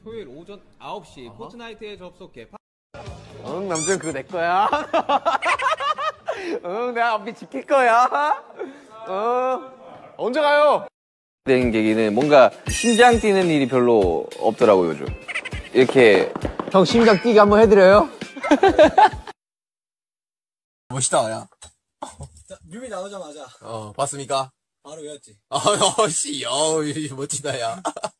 토요일 오전 9시 포트나이트에 접속해. 응, 남준 그거 내 거야. 응, 내가 앞에 지킬 거야. 언제 가요? 된 계기는 뭔가 심장 뛰는 일이 별로 없더라고요, 요즘. 이렇게 형 심장 뛰게 한번 해드려요? 멋있다, 야. 뮤비 나오자마자 봤습니까? 바로 외웠지. 씨, 멋지다, 야.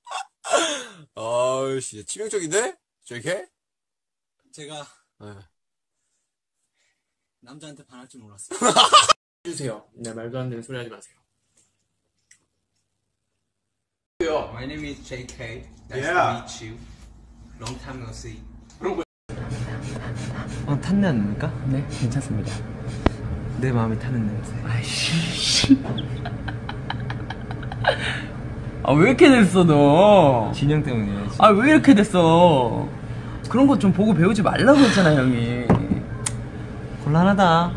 씨, 치명적인데? 저렇게? 제가 네. 남자한테 반할 줄 몰랐어요. 해주세요. 네, 말도 안 되는 소리 하지 마세요. My name is JK. Nice to meet you. Long time no see. 탔네 않습니까? 네, 괜찮습니다. 내 마음이 타는 냄새. 아이씨. 아, 왜 이렇게 됐어, 너? 진영 때문이에요. 아, 왜 이렇게 됐어? 그런 거 좀 보고 배우지 말라고 했잖아, 형이. 곤란하다.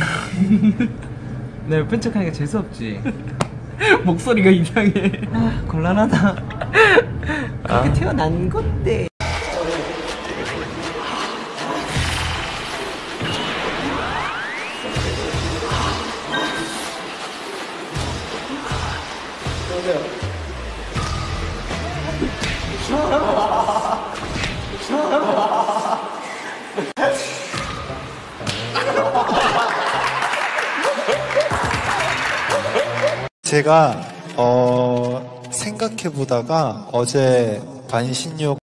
내 옆에 척하니까 재수없지. 목소리가 이상해. 아, 곤란하다. 그렇게 태어난 건데. 제가 생각해보다가 어제 반신욕